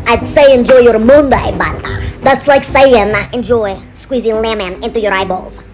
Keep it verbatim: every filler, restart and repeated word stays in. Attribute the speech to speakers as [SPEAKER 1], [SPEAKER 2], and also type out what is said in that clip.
[SPEAKER 1] I'd say enjoy your Monday, but that's like saying enjoy squeezing lemon into your eyeballs.